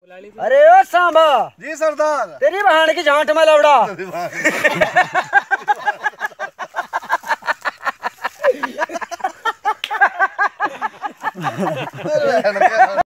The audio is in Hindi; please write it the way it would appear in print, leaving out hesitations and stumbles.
अरे ओ सांबा जी सरदार। तेरी बहन की झांट में लौड़ा